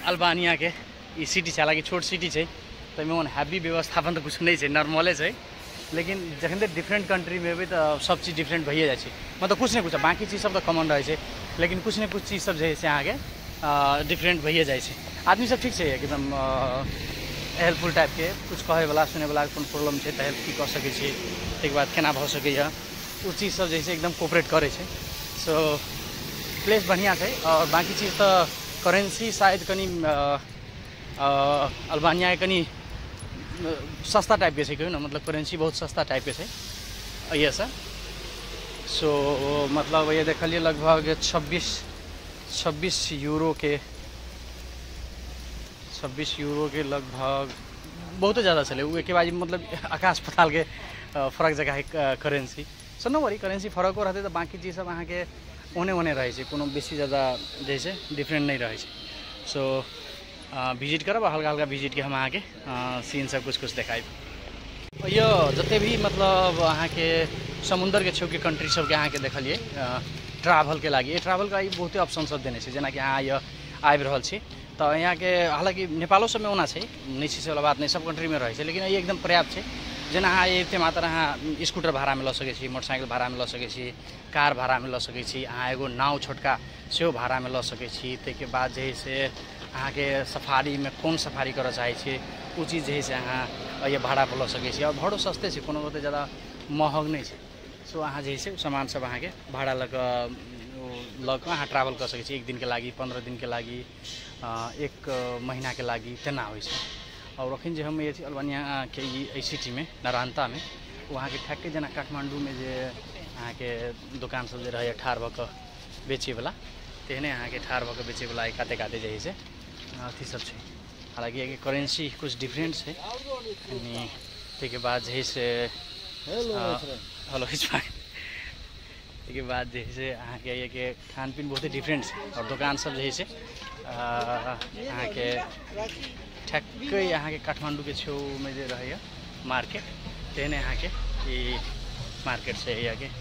Albania के ई city है, हालांकि छोट सिटी है तो में हैवी व्यवस्थापन तो कुछ नहीं है, नॉर्मले है। लेकिन जखन तक डिफरेंट कंट्री में भी तो सब चीज़ डिफरेंट भइए जाए, मतलब कुछ नहीं कुछ बाकी चीज़ सब तो कॉमन रहे, लेकिन कुछ न कुछ चीज़ सब जो है अहाँ के डिफरेंट भइए जाए। आदमी सब ठीक है एकदम हेल्पफुल टाइप के, कुछ कहे वाला सुने वाला कोई प्रॉब्लम है तो हेल्प की कर सके छी, तक बाद केना भ सकैए वो चीज़ सब जैसे एकदम कोऑपरेट करे छे। सो प्लेस बढ़िया है। और बाकी चीज़ तो करेंसी शायद कनी अल्बानिया कनी सस्ता टाइप के कहो ना, मतलब करेंसी बहुत सस्ता टाइप के ये सर। सो मतलब ये देखलिए लगभग 26 यूरो के लगभग बहुत ज़्यादा चले वो के बाद, मतलब आकाश पताल के फर्क जगह है currency. So no worry currency फर्क रहते तो बाकी चीज़ सब अहाँ के ओने रहे कोनो बेसी ज़्यादा जैसे डिफरेंट नहीं रहे। सो विजिट करब, हल्का हल्का विजिट के हम अहाँ के सीन सब कुछ देखाइब। यो जते भी मतलब अहाँ के समुद्र के छेउ के कंट्री सब के अहाँ के देखलिए ट्रैवल के लगी, ट्रैवल का बहुते ऑप्शन सब देने जेना कि अहाँ ये आबि रहल छी तो यहाँ के, हालांकि नेपालो सब में होना है नहीं से वाला बात नहीं, सब कंट्री में रहे, लेकिन ये एकदम पर्याप्त है। जेना अहाँ ये मात्र अहाँ स्कूटर भाड़ा में ल सके छी, मोटरसाइकिल भाड़ा में ल सके छी, कार भाड़ा में ल सके छी, अहाँ एगो नाव छोटका सेहो भाड़ा में ल सके छी। तैके बाद जे है से अहाँ के सफारी में कौन सफारी कर चाहे छी वो चीज़ जे है से अहाँ ये भाड़ा पर ल सके छी। और भाड़ो सस्ते है, कोनो ओते ज़्यादा महग नहीं है। सो अहाँ जे है से सामान सब अहाँ के भाड़ा लग अहाँ ट्रैवल कर सके छी, 1 दिन के लागी, 15 दिन के लागी, 1 महीना के लागी तेना हो। और अखन जो हम ये अल्बानिया के ई सिटी में नारायणता में वहाँ के ठेके जना काठमांडू में जे अहाँ के दुकान सब जे रहे ठाढ़ भऽ कऽ बेचे वाला, तेहने अहाँ के ठाढ़ भऽ कऽ बेचे वाला काते काते जे है से अथी सब है। हालांकि ये करेंसी कुछ डिफरेंट है। के बाद जे है से हेलो के बाद जे है अहाँ के ये के खान पीन बहुत डिफरेंट है। और दुकान सब जे है अहाँ के ठेक यहाँ के काठमांडू के छेउ में जे रहे मार्केट, तेने यहाँ के ई मार्केट से यहाँ के।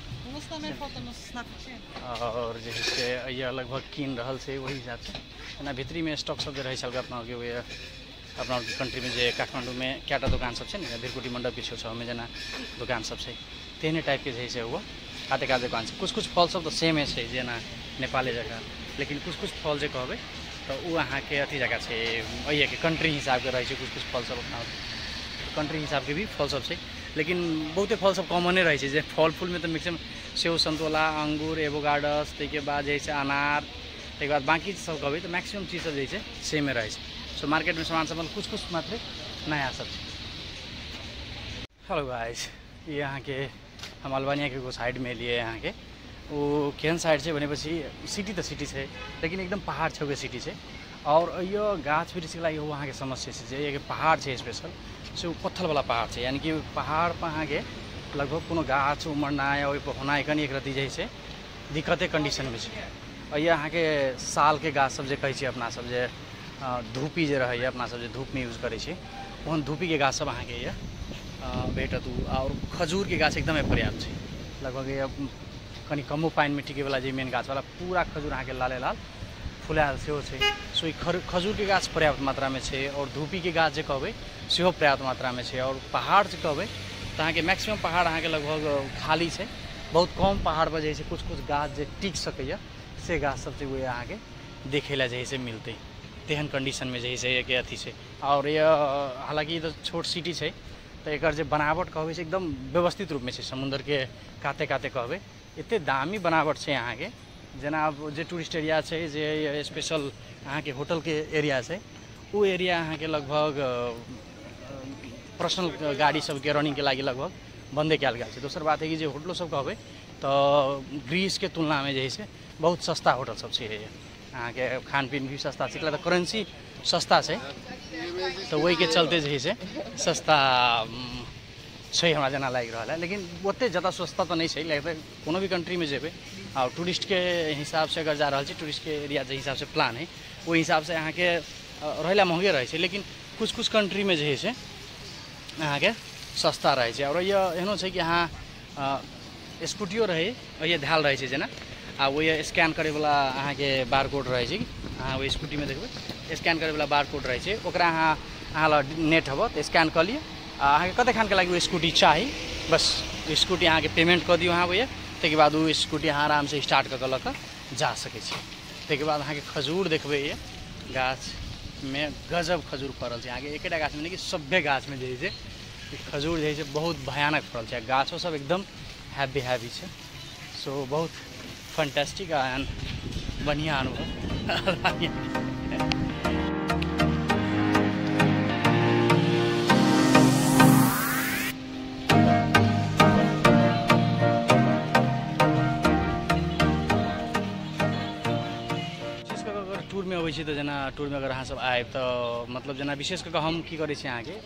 और जे है से ये लगभग कीन रहल से वही हिसाब से ना भीतरी में स्टॉक सब जो रहे अपना के अपना कंट्री में जे काठमांडू में क्या दुकान सब है भिरकुटी मंडप के छेउ में जना दुकान सब है तेने टाइप के जैसे हुआ काते काते दुकान से। कुछ फल सब तो सेम है जेना नेपाली जगह, लेकिन कुछ फल जो कहबे तो वो अहाँ के अथी जगह से ये के कंट्री हिसाब के रहे, कुछ फल सब अपना कंट्री हिसाब के भी फल सब है। लेकिन बहुते फल सब कॉमने रहे जे फल फूल में तो मैक्सिमम सेव संतोला अंगूर एवोकाडो, तैके बाद जैसे अनार, तैके बाद बाकी सब कहबे तो मैक्सिमम चीज़ सब जैसे सेम रहे। सो मार्केट में सामान सब कुछ मात्र नया सब। हेलो गाइस, ये यहाँ के हम अल्बानिया के साइड में लिए यहाँ के वो केहन साइड से भनेपछि सिटी तो सिटी है, लेकिन एकदम पहाड़ छेउ के सिटी है। और यो गाछ वृक्ष के लागि वहाँ के समस्या है ये पहाड़ है स्पेशल से पत्थर वाला पहाड़ है, यानी कि पहाड़ पर अहाँ के लगभग कोनो गाछ उमड़ना या होना कनी एक रत्ती जैसे दिक्कते कंडीशन में है। और ये अहाँ के साल के गाछ सब जे कहै छै अपना सब जे धूपी जे रहे अपना सब जे धूप में यूज करे छे ओहन धूपी के गाछ सब अहाँ के ये भेटत। और खजूर के गाछ एकदम पर्याप्त है, लगभग ये कनी कमो पानी में टिके वाला जे मेन गाछ वाला पूरा खजूर अहाँ के लाले लाल फुलायल सेहो छै। सो खजूर के गाछ पर्याप्त मात्रा में है। और धूपी के गाछ जे कहबे सेहो पर्याप्त मात्रा में है। और पहाड़ जे कहबे तो अहाँ के मैक्सिमम पहाड़ अहाँ के लगभग खाली है, बहुत कम पहाड़ पर जैसे कुछ गाछ जे टिक सकैया से गाछ सब जे वो अहाँ के देखे ला जैसे मिलते तेहन कंडीशन में जैसे के अथी से। और ये हालांकि तो छोट सिटी है तो एक बनावट कहबे से एकदम व्यवस्थित रूप में है, समुद्र के काते काते कहबे इतने दामी बनावट है यहाँ के। जना अब जे टूरिस्ट एरिया है जे स्पेशल अहाँ के होटल के एरिया है वो एरिया अहाँ के लगभग पर्सनल गाड़ी सब के रनिंग के लगी लगभग बंदे कल गया है। दोसर बात है कि जो होटलों सब कहबे तो ग्रीस के तुलना में जैसे बहुत सस्ता होटल सब है, अहाँ के खान पीन भी सस्ता है, तो करेंसी सस्ता है तो वही के चलते जैसे सस्ता है हमारा जना लग रहा है। लेकिन ओते ज़्यादा सस्ता तो नहीं है, लगता कोनो भी कंट्री में जेबे और टूरिस्ट के हिसाब से अगर जा रहा है टूरिस्ट के एरिया जो हिसाब से प्लान है वो हिसाब से अहाँ के रहेला महंगे रहे, लेकिन कुछ कंट्री में जे है अहाँ के सस्ता रहे। और ये एहनो है कि अहाँ स्कूटियो रहे ये ध्यान रहे जना आ वो स्कैन करे वाला अहाँ के बार कोड रहे, अहाँ वो स्कूटी में देखबे स्कैन करे वाला बार कोड रहे छै ओकरा अहाँ नेट हबो तो स्कैन कर लियो अहाँ के कते खान के लागि स्कूटी चाही बस स्कूटी अहाँ के पेमेंट कर दियो अहाँ भैया ताके बाद वो स्कूटी अहाँ आराम से स्टार्ट कर लक जा सके छी। ताके बाद अहाँ के खजूर देखबे ये गाछ में गजब खजूर फरल छै अहाँ के एकेटा गाछ में नहीं कि सभे गाछ में जे छै खजूर जे छै बहुत भयानक फरल छै गाछो सब एकदम हैवी छै। सो बहुत फैंटास्टिक एंड बढ़िया अनुभव। टूर में अबै छी तो जना टूर में अगर अहाँ सब आए तो मतलब जना विशेष करके हम की करै छी अहाँ के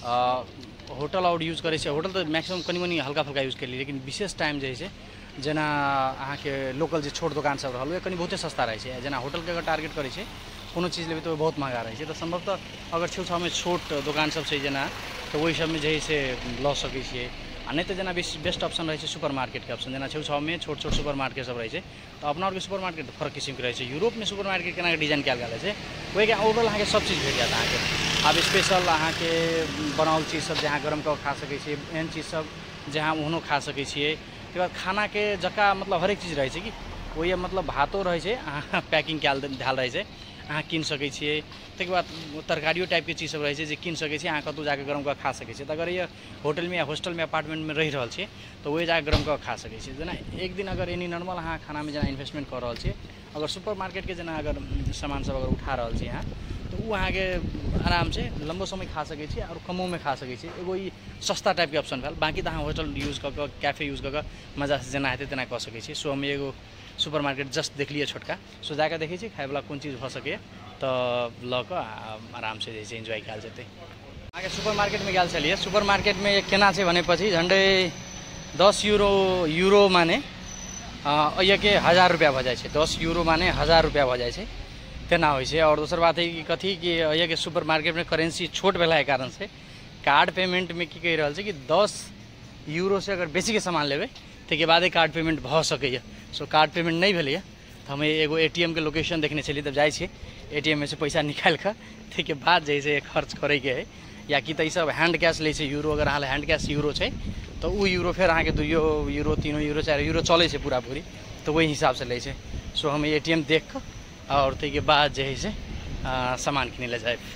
होटल और यूज करै छी होटल तो मैक्सिमम कनी मनी हल्का फुल्का यूज करी लेकिन विशेष टाइम जे छै जना अहाँ के लोकल जे छोट दुकान सब रहल कनी बहुते सस्ता रहे छै जना होटल के अगर टारगेट करै छै कोनो चीज लेबै तो बहुत महंगा रहे छै तो संभवतः अगर छेउछाव में छोट दुकान सब छै जना तो वही सब में जे से लऽ सकै छियै आ नहीं तो जना बेस्ट ऑप्शन रहे सुपर मार्केट के ऑप्शन जना छेउछाव में छोट छोट सुपर मार्केट सब रहे तो अपना के सुपर मार्केट फर्क किस्म के रहे यूरोप में सुपर मार्केट केना डिजाइन कल गया है वही के ओवरऑल अहाँ के सब चीज भेट जात अहाँ के अब स्पेशल अहाँ के बनावल चीज सब जहाँ गरम कऽ खा सकै छियै एहन चीज सब जहाँ ओहनो खा सकै छियै। तकर बाद खाना के जका मतलब हरेक चीज रहे कि वही मतलब भातो रहे अहाँ पैकिंग कल धाल रहे अहाँ कीन सकै छियै। तकर बाद तरकारियों टाइप के चीज सब रहे जे कीन सकै छियै अहाँ कतौ जाके गरम कऽ खा सकै छियै। अगर ये होटल में या हॉस्टल में अपार्टमेंट में रहि रहल छियै तो वही जाके गरम कऽ खा सकै छियै। जना एक दिन अगर एनी नॉर्मल अहाँ खाना में जना इन्वेस्टमेंट कर रहल छियै अगर सुपर मार्केट के जना अगर सामान सब अगर उठा रहल छियै अहाँ तो वो अहाँ के आराम से लंबो समय खा सकै छियै और कमो में खा सकै छियै एगो ई सस्ता टाइप के ऑप्शन भेल। बाकी तो अहाँ होटल यूज कऽ के कैफे यूज कऽ के मजा से जना हेतै तेना कऽ सकै छियै। सो हम एगो सुपर मार्केट जस्ट देख लिए छोटका सो जाकर देखै छी खाए वाला कोन चीज भऽ सकै तो लऽ कऽ आराम से जैसे एंजॉय कल जेतै। आगे सुपर मार्केट में गल चलिए सुपर मार्केट में केना छै भने पछि झंडे 10 यूरो माने अइया के 1000 रुपया भऽ जाइ छै 10 यूरो माने 1000 रुपया भऽ जाइ छै तेना होइ छै। और दोसर बात है कि कथी कि अइया के सुपर मार्केट में करेंसी छोट भेला के कारण से कार्ड पेमेंट में की कहि रहल छै कि 10 यूरो से अगर बेसी के सामान लेबै ताके बादे कार्ड पेमेंट भऽ सकैए। सो कार्ड पेमेंट नहीं भेलैए तो हमें एगो एटीएम के लोकेशन देखने चलिए तब जाए छी एटीएम में से पैसा निकाल कर ताके बाद जैसे खर्च करे के है या कि तो सब हैंड कैश ले यूरो अगर अहाँ हैंड कैश यूरो है तो वो यूरो फिर अहाँ के 2 यूरो 3 यूरो 4 यूरो चले से पूरा पूरी तो वही हिसाब से ले। सो हम एटीएम देख कर और ताके बाद जैसे सामान किने ले जाए।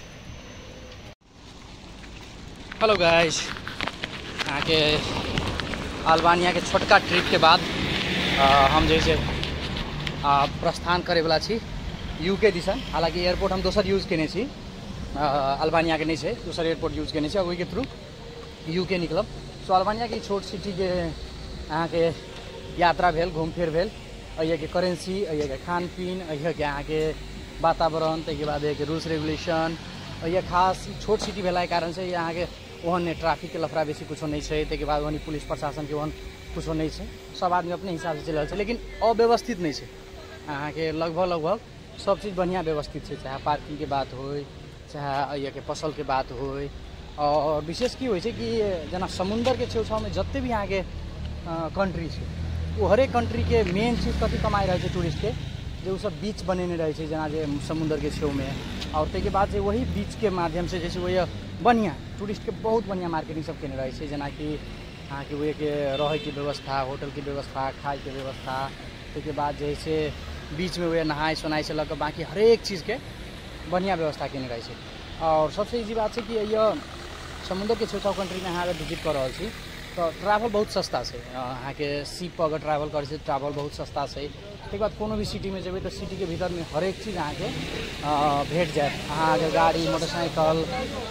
हेलो गाइस अहाँ के अल्बानिया के छोटका ट्रिप के बाद हम जैसे प्रस्थान करे वाला छी यूके दिशा। हालांकि एयरपोर्ट हम दोसर यूज केने छी अल्बानिया के नहीं है दोसर एयरपोर्ट यूज केने छी वही के थ्रू यूके निकलब। सो अल्बानिया की छोट सिटी के अहाँ के यात्रा भेल घूम फिर भेल अइया के करेंसी अइया के खान पीन अइया के अहाँ के वातावरण ताके बाद रूल्स रेगुलेशन अइया खास छोट सिटी भेला के कारण से यहाँ के ओहन ट्रैफिक के लफड़ा बेसी कुछ नहीं है ताके बाद वही पुलिस प्रशासन के ओहन कुछ नहीं है सब आदमी अपने हिसाब से चल रहा है लेकिन अव्यवस्थित नहीं है अहाँ के लगभग सब चीज़ बढ़िया व्यवस्थित है चाहे पार्किंग के बात हो चाहे अइया के पसल के बात हो। और विशेष की होइ छै कि जना समुंदर के छेउछाव में जत्ते भी यहाँ के कंट्री है वो हरेक कंट्री के मेन चीज़ कथी कमाई रहे छै टूरिस्ट के जो सब बीच बनेने रहे छै जना जे समुंदर के छेउ में और ताके बाद से वही बीच के माध्यम से जैसे वही बढ़िया टूरिस्ट के बहुत बढ़िया मार्केटिंग सब केने रहे छै जना कि अहाँ के वही के रहे की व्यवस्था होटल की व्यवस्था खाए के व्यवस्था ताके बाद जैसे बीच में वही नहाय सोनाय से लग बाकी हरेक चीज़ के बढ़िया व्यवस्था केने रहे छै। और सबसे इजी बात है कि यह समुद्र के छेउछाव कंट्री में अहाँ अगर विजिट कर रहा छी तो ट्रैवल बहुत सस्ता है अहाँ के सीप पर अगर ट्रैवल करे ट्रैवल बहुत सस्ता है। ताके बाद कोनो भी सिटी में जेबै तो सिटी के भीतर में हरेक चीज़ अहाँ के भेट जाए अहाँ अगर गाड़ी मोटरसाइकिल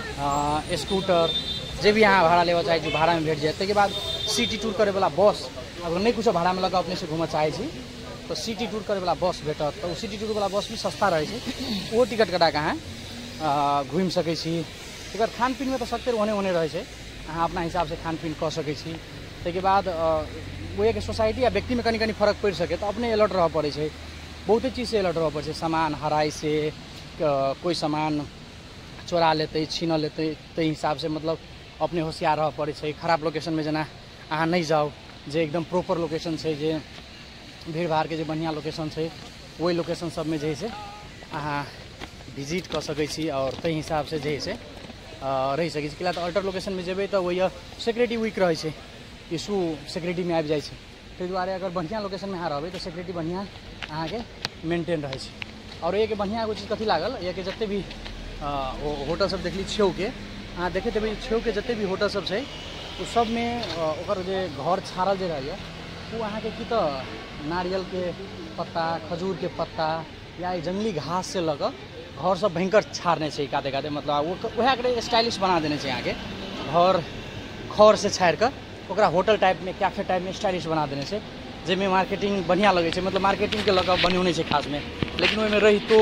स्कूटर जे भी अहाँ भाड़ा लेवा चाहे भाड़ा में भेट जाए। ताके बाद सिटी टूर करे वाला बस अगर नहीं कुछ भाड़ा में लगा अपने से घूम चाहे छी तो सिटी टूर करे वाला बस भेटत तो सिटी टूर वाला बस भी सस्ता रहे छै वो टिकट कटा के अहाँ घूम सकै छी। ताके बाद खान पीन में तो सकते ओने रहे छै अहाँ अपना हिसाब से खान पीन कऽ सकै छी। ताके बाद वो के सोसाइटी या व्यक्ति में कनी फर्क पड़ सके तो अपने अलर्ट रह पड़े छै बहुते चीज़ से अलर्ट रह पड़े सामान हराई से कोई सामान चोरा लेते छीन लेते ते हिसाब से मतलब अपने होशियार रह पड़े छै। खराब लोकेशन में जना अहाँ नहीं जाओ जे एकदम प्रॉपर लोकेशन है जे भीड़ भाड़ के जो बढ़िया लोकेशन है वही लोकेशन सब में जैसे अहाँ विजिट कर सकै छी और तै हिसाब से जे है से रहि सकै छी। किला तऽ अल्टर लोकेशन में जेबै तऽ वही सिक्योरिटी वीक रहै छै, इशू सिक्योरिटी में आबि जाइ छै। ताहि दुआरे अगर बढ़िया लोकेशन में अहाँ रहबै तऽ सिक्योरिटी बढ़िया अहाँके मेंटेन रहै छै। और ये के बढ़िया एगो चीज कथी लागल, ये के जते भी होटल सब देखली छेउ के अहाँ देखैत हेबै छेउ के जते भी होटल सब छै उ सब में ओकर जे घर छाड़ल जे रहैए वो अहाँके कि तऽ नारियल के पत्ता, खजूर के पत्ता या जंगली घास से लग घर सब भयंकर छाड़ने छै काते काते, मतलब वह स्टाइलिश बना देने छै। यहाँ के घर खर से छाड़ कर ओकरा होटल टाइप में, कैफे टाइप में स्टाइलिश बना देने छै, जेमें मार्केटिंग बढ़िया लगे छै। मतलब मार्केटिंग के लग बनौने छै खास में, लेकिन ओहिमे रहितो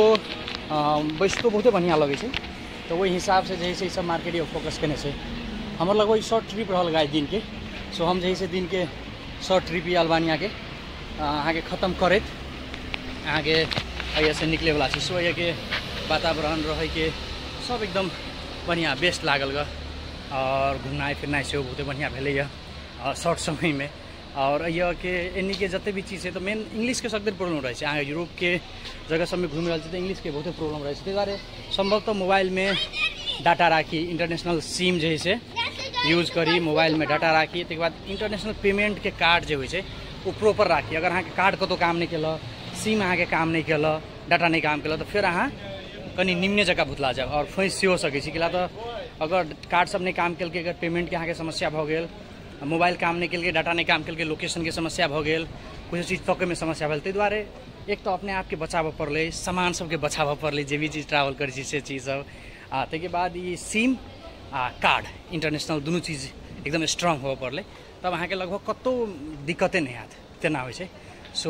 बैसतो बहुते बढ़िया लगे छै। तो वही हिसाब से जे है सब मार्केटिंग फोकस केने छै। हमर लगभग शॉर्ट ट्रिप रहल गाय दिन के, सो हम जे है दिन के शॉर्ट ट्रिप अल्बानिया के अहाँ के खत्म करैत अहाँ के अइया से निकले वाला छै। सो के वातावरण रहे के सब एकदम बढ़िया बेस्ट लागल ग, और घूमना फिरना से बहुते बढ़िया भेलै शॉर्ट समय में। और अइया के एनी के जते भी चीज़ है तो मेन इंग्लिश के सकते प्रॉब्लम रहे छै। अहाँ यूरोप के जगह सब में घूम रहा है तो इंग्लिश के बहुते प्रॉब्लम रहे छै। ताहि दुआरे संभवतः मोबाइल में डाटा राखी, इंटरनेशनल सिम जे है से यूज करी, मोबाइल में डाटा राखी, तक बाद इंटरनेशनल पेमेंट के कार्ड जो है वो प्रॉपर राखी। अगर अहाँ के कार्ड कतौ काम नहीं कल, सिम अहाँ के काम नहीं कल, डाटा नहीं काम कल, तो फिर अहाँ कनी निम्ने जगह भुतला जाओ और फंस सेहो सकै छी। किला तऽ अगर कार्ड सब नहीं काम कल, अगर पेमेंट के अहाँ के समस्या भ गेल, मोबाइल काम नहीं कल, डाटा नहीं काम कल, लोकेशन के समस्या भ गेल, कुछ चीज़ तक में समस्या भेल। ताहि दुआरे एक तो अपने आप के बचाव पड़लै, सामान सबके बचाव पड़लै, जे भी चीज़ ट्रैवल करै छी से चीज़ सब। ताहिके बाद ये सिम आ कार्ड इंटरनेशनल दुनू चीज़ एकदम स्ट्रांग हो पड़लै, तब अहाँ के लगभग कतौ दिक्कते नहीं आत, तेना होइ छै। सो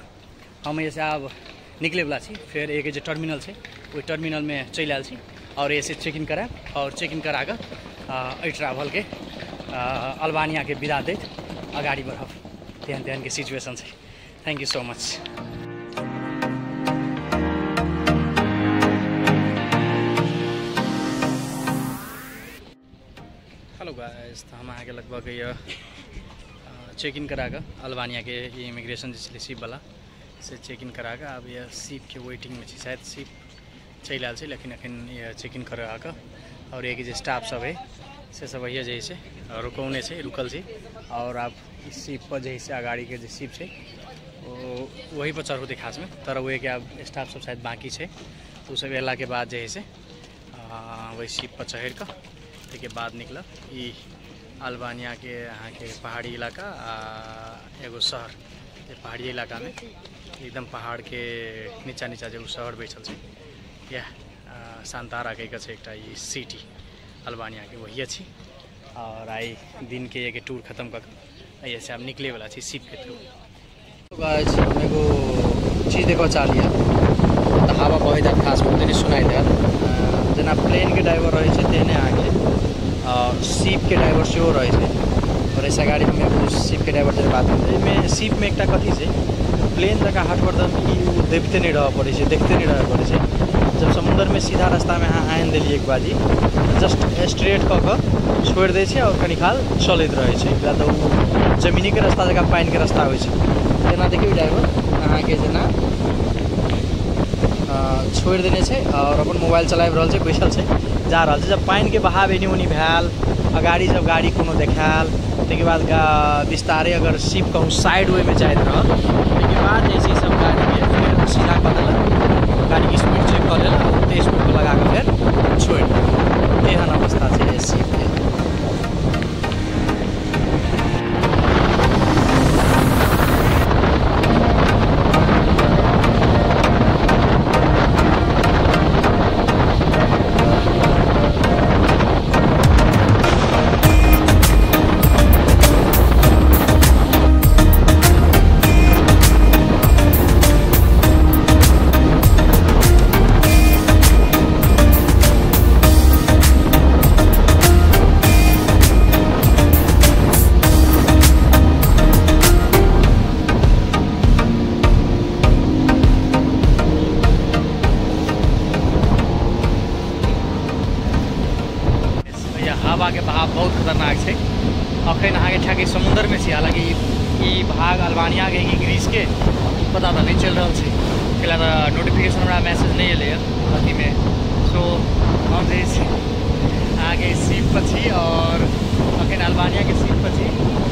हम ऐसे आब निकले वाला छी। फिर एक जो टर्मिनल है वो टर्मिनल में चल आयल छी और ऐसे चेक इन कराब, और चेक इन करा कर ट्रैवल के अल्बानिया के विदा दैत अगाड़ी बढ़ब। तेहन तेहन के सिचुएशन है। Thank you so much. Hello guys, तो हम अहाँ के लगभग ये चेक इन करा कर अल्बानिया के ये इमिग्रेशन जो शिप वाला से चेक इन करा कर अब यह शिप के वेटिंग में शायद शिप चल आयल, लेकिन अखन ये चेक इन करा कर और एक जो स्टाफ सब है से सब अहिए जैसे रुकौने से रुकल से। और आप इस शिप पर जैसे अगाड़ी के जो शिप है वो वही पर चढ़ते खास में, तर वो कि अब स्टाफ सब शायद बाकी है, तो सब अला के बाद जैसे वही शिप पर चढ़ कर के बाद निकल ई अल्बानिया के अहाँ के पहाड़ी इलाका एगो शहर, पहाड़ी इलाका में एकदम पहाड़ के नीचा नीचा जो शहर बैठल है या सांतारा कह एक ये सिटी अल्बानिया के वही अच्छी। और आई दिन के एक टूर खत्म कर ऐसे आप निकले वाला छी शिप के थ्रू। तो गाइस हम एगो चीज़ देखो चाह लिया तो हवा बहे जात खास में नहीं सुनाई देत, जना प्लेन के ड्राइवर रहे छै तेने आगे शिप के ड्राइवर से रहे छै। और ऐसा गाड़ी में एगो शिप के ड्राइवर से बात करते में शिप में एक कथी से प्लेन जगह हटवर्धन की देखते नहीं रह पड़े, देखते नहीं रह पड़े। जब समुद्र में सीधा रास्ता में अहाँ आनि देलिए एक बाजी जस्ट स्ट्रेट कऽ कऽ छोड़ दै छै और कनी काल चलैत रहै छै। या तऽ जमीनी के रास्ता जगह पानि के रास्ता होइ छै। जेना देखियौ ड्राइवर अहाँ के जेना छोड़ देने छै और अपन मोबाइल चलाबि रहल छै, बैसल छै, जा रहल छै। जब पानि के बहाव एनी ओनी भेल, अगाड़ी जब गाड़ी कोनो देखायल, ताहिके बाद विस्तारे अगर शिप कहूँ साइड वे में जाइत रहल, ताहिके बाद जैसे सब गाड़ी के फिर सीधा कऽ देलक, गाड़ी की स्पीड चेक कर लेलक, तेज स्पीड पर लगा के फिर छोड़ देलक। एहन अवस्था छै शिप के। हवा के बहाव बहुत खतरनाक है। अखन अहाँ के ठाके समुद्र में छी, हालांकि ई भाग अल्बानिया के कि ग्रीस के पता तो नहीं चल रहा है। अकेला त नोटिफिकेसन हमरा मैसेज नहीं अल अथी में। सो हम आगे सीट पछि और अखन अल्बानिया के सीट पछि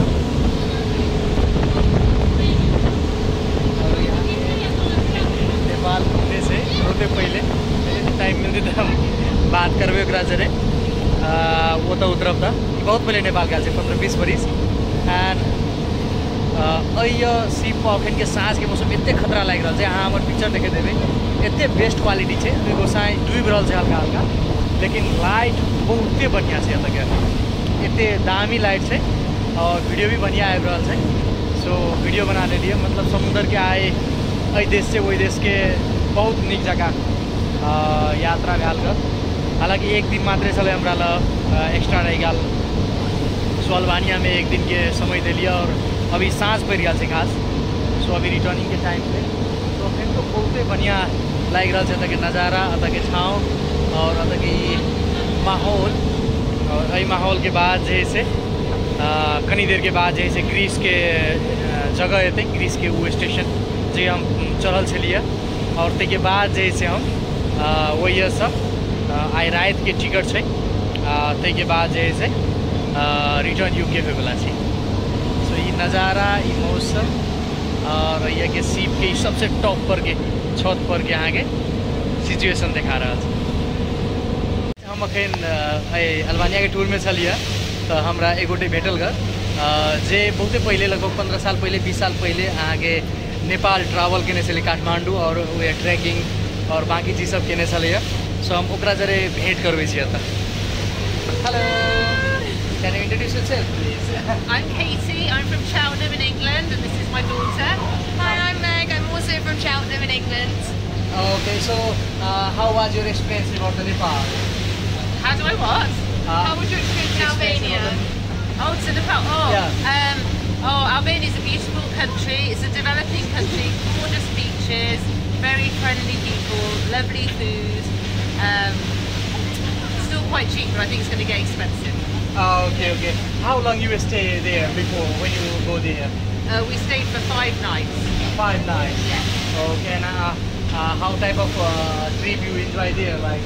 और यहाँ नेपाल घूमने से होते पहले टाइम मिलते तो हम बात करबे ओकरा जरे। वो तो उतरब था बहुत पहले नेपाल गए 15-20 बरिस एंड सीप पर अखन के साँझ के मौसम एत खतरा लग रहा है। अहाँ हमारे पिक्चर देखे देवे एत बेस्ट क्वालिटी है। गोसाई डूब रहा है हल्का हल्का लेकिन लाइट बहुते बढ़िया है अत के एत दामी लाइट है और वीडियो भी बढ़िया आ रहा है। सो वीडियो बना लिए मतलब समुद्र के आए देश से वही देश के बहुत निक जगह यात्रा भेल कर। हालांकि एक दिन मात्रे चले हमारा एक्स्ट्रा रह गया। सो अल्बानिया में एक दिन के समय दिलिए और अभी सांझ पड़ गया खास। सो अभी रिटर्निंग के टाइम पे तो फिर तो बहुत बढ़िया लग रहा है के नज़ारा अत के छाँव और अत के माहौल। और यही माहौल के बाद जैसे कनी देर के बाद जैसे ग्रीस के जगह अते ग्रीस के वो स्टेशन जे हम चढ़ल छलिए और ते बाद जैसे हम वही सब आई रात के टिकट है ते बाद जैसे रिटर्न यूके होगा। सो ये नज़ारा ये मौसम और ये के सीप के सबसे टॉप पर के छत पर के यहाँ के सिचुएशन दिखा रहा है। हम अखन अल्बानिया के टूर में चलिए तो हमरा एक गोटे भेटल ग जे बहुते पहले लगभग 15 साल पहले 20 साल पहले अहाँ के नेपाल ट्रैवल केने चले काठमांडू और वे ट्रैकिंग और बाकी चीज सब केने चले। सो हम ओकरा जरे भेंट करबे छियै। Hello, can you introduce yourself please? I'm Katie, I'm from Cheltenham in England and this is my daughter. Hi, I'm Meg, I'm also from Cheltenham in England. Okay, so how was your experience about the Nepal? How do I what? How was your experience in Albania? Oh, to Nepal. Yeah. Albania is a beautiful country. It's a developing country, gorgeous beaches, very friendly people, lovely food. Still quite cheap, but I think it's going to get expensive. Okay, okay. How long you stay there before when you go there? We stayed for 5 nights. 5 nights. Yeah. Okay, and how type of trip you enjoy there? Like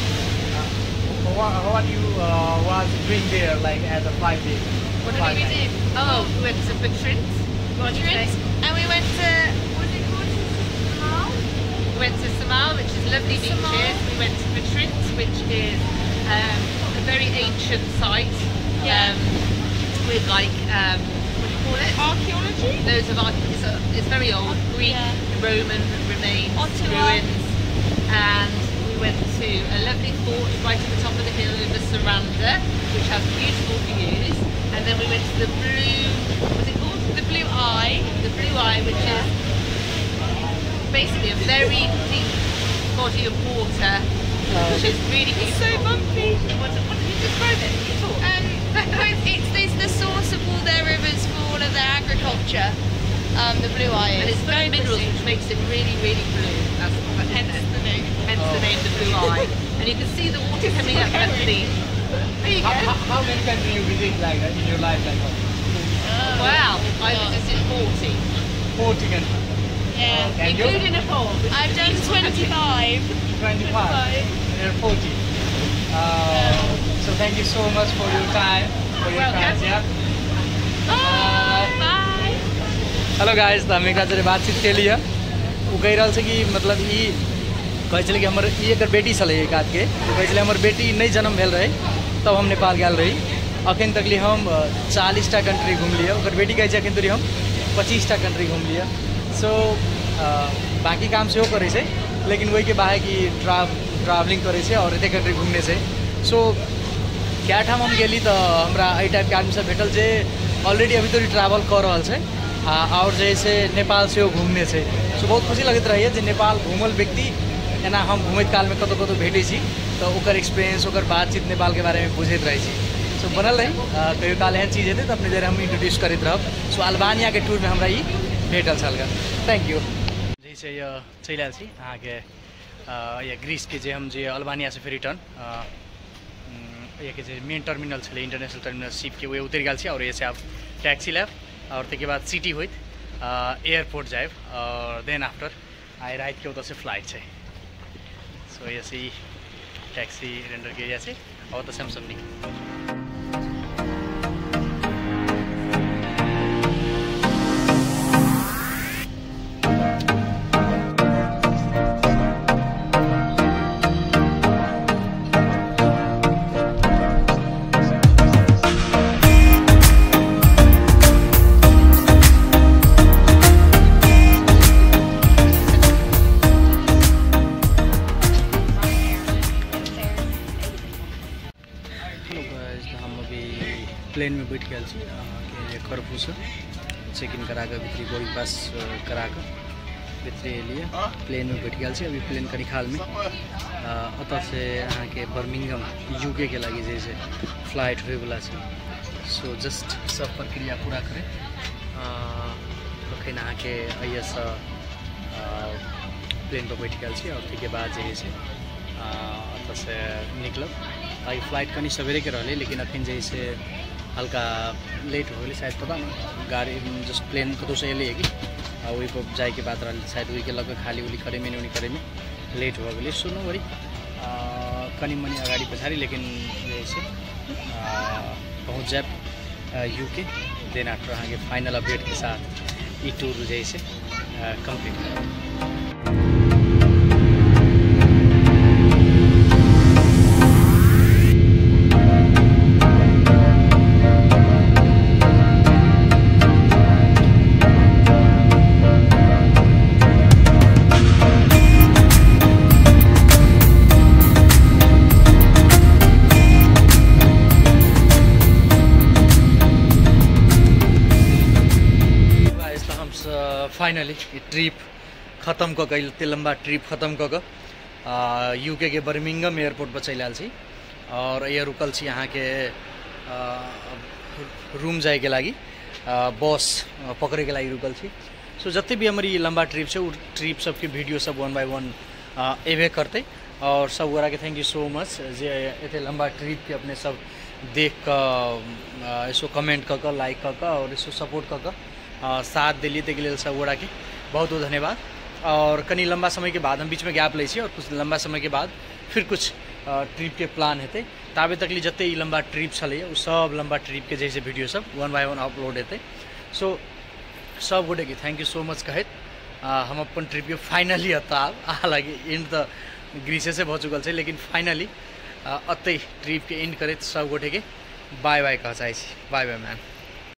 what you was doing there, like as a 5 day? What did we do? Oh, we went to Butrint. And we went to, what was it called? Samal? We went to Samal, which is lovely beaches. Samal. We went to Butrint, which is a very ancient site. Yeah. With like, what do you call it? Archaeology? Loads of it's very old, Greek, Yeah. Roman remains, Ottawa. ruins. And we went to a lovely fort right at the top of the hill over Saranda, which has beautiful views. And then we went to the Blue, what's it called? The Blue Eye. The Blue Eye, which is basically a very deep body of water, which is really It's beautiful. so bumpy. What did you describe it? You talk. It's the source of all their rivers for all of their agriculture. The Blue Eye And is it's full very of minerals, pretty. which makes it really, really blue. That's Hence the name. Hence the name, the Blue Eye. And you can see the water coming up underneath. There you go. How many countries you visit like in your life? Like Wow, I visited 40, 40 countries. Yeah. And you? including Nepal. which is I've a done beautiful country. 25. 25. You're 40. So thank you so much for your time, for your Welcome. time. Yeah. Bye. Hello guys, तो हम एक जरे बातचीत के लिए वो कह रहा कि मतलब ये कहे चले कि हमर ये अगर बेटी चले एक आध के तो कहे चले हमर बेटी नहीं जन्म भेल रहे तब हम नेपाल गए रही। अखन तक लिए हम 40टा कंट्री घूम लिए। अगर बेटी कहे अखन तक हम 25टा कंट्री घूम लिए। सो बाकी काम से करे से लेकिन वही के बाहे कि ट्रैवलिंग करे से और एते कंट्री घूमने से। सो क्या ठाम हम गेली तो हमरा एहि टाइप के आदमी सब भेटल जे ऑलरेडी अभी तो ट्रैवल कर रहा है और जैसे नेपाल से वो घूमने से। सो बहुत खुशी लगत रही है जे नेपाल घूमल व्यक्ति एना हम घूमत काल में कतो कतो भेटे छी तो ओकर एक्सपीरियंस ओकर बातचीत नेपाल के बारे में बुझत रही छी। सो बनल रही कहियो काल एहन चीज हेतै तो अपने जरे हम इंट्रोड्यूस करते रहब। सो अल्बानिया के टूर में हमरा ई भेटल छल। Thank you. जैसे ये चलि आयल छी अहाँके ये ग्रीस के जे हम जे अल्बानिया से फिर रिटर्न ये के जे मेन टर्मिनल छलै इंटरनेशनल टर्मिनल शिप के वे उतर गल छी और ऐसे आप टैक्सी लेब और तक बाद सिटी होइत एयरपोर्ट जाए और देन आफ्टर आए रात के उधर से फ्लाइट है। सो ऐसे ही टैक्सी रेंडर के एरिया से और तो सैमसंग नहीं। प्लेन में बैठ गया के खरबूज चेक इन करा कर भित्री बोर्डिंग पास करा कर भित्री लिए प्लेन में बैठ गया। अभी प्लेन का निकाल में अतः से यहाँ के बर्मिंगम यूके के लगी जैसे फ्लाइट हुए वाला से। सो जस्ट सब प्रक्रिया पूरा करें तो यहाँ के अस प्लेन पर बैठ गया और के बाद जैसे अतः से निकलब। ताकि फ्लाइट कहीं सवेरे के रहे लेकिन अखन जैसे हल्का लेट हो गई शायद, पता नहीं गाड़ी जस्ट प्लेन कतौ से एलिए कि वही को जाए के बाद रहा शायद वही के लगभग खाली उली करे में नहीं करे में लेट हो गई। सुनो वरी कनी मनी अगाडि पछाडि लेकिन जैसे पहुँच जाए यूके देन आफ्टर यहाँ के फाइनल अपडेट के साथ ये टूर जैसे कंप्लीट। फाइनली ट्रिप खत्म क के लंबा ट्रिप खत्म क के यूके के बर्मिंगम एयरपोर्ट पर चल आल और ये रुकल यहाँ के रूम जाए के लगी बस पकड़े के लगी रुकल। सो जते भी हमारी लंबा ट्रिप है वो ट्रिप सबके वीडियो सब 1 by 1 एवे करते और सब गोरा के थैंक यू सो मच जे इतने लंबा ट्रिप के अपने सब देख कर ऐसो कमेंट कर लाइक कर और ऐसो सपोर्ट कर साथ दिल्ली तक लिए सब गोड़ा के बहुत बहुत धन्यवाद। और कनी लंबा समय के बाद हम बीच में गैप ले और कुछ लंबा समय के बाद फिर कुछ ट्रिप के प्लान हेते ताबे तक लिए जते लंबा ट्रिप चले वो सब लंबा ट्रिप के जैसे वीडियो सब 1 by 1 अपलोड हेते। सो सब गोटे के थैंक यू सो मच कहत हम अपन ट्रिप के फाइनली आ लगे एंड तो ग्रीसे से बहुत चुकल है लेकिन फाइनली अत ट्रिप के एंड करे सब गोटे के बाय बाय कह चाहे बाय बाय मैम।